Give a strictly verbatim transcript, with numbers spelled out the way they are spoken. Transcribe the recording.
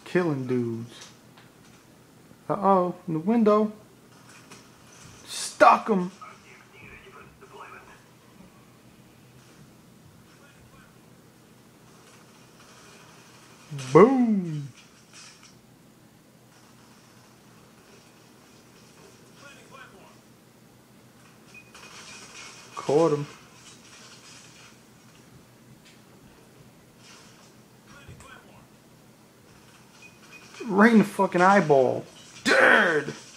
killing dudes. Uh-oh, in the window. Stuck him. Boom. Caught him. Right in the fucking eyeball. Dude.